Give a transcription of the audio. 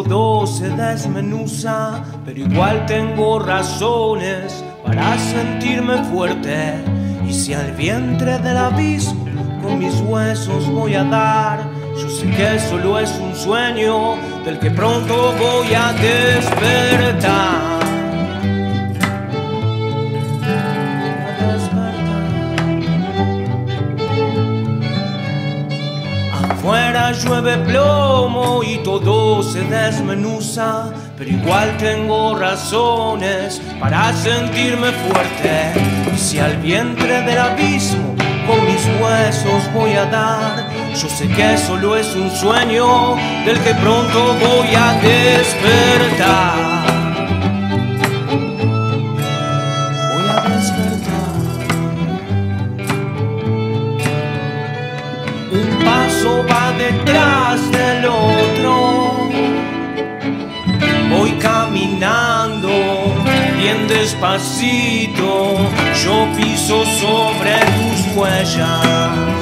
todo se desmenuza, pero igual tengo razones para sentirme fuerte. Y si al vientre del abismo con mis huesos voy a dar, yo sé que solo es un sueño del que pronto voy a despertar. Afuera llueve plomo y todo se desmenuza, pero igual tengo razones para sentirme fuerte. Y si al vientre del abismo con mis huesos voy a dar, yo sé que solo es un sueño del que pronto voy a despertar. Voy a despertar. Un paso va detrás del otro, voy caminando bien despacito, yo piso sobre tus huellas.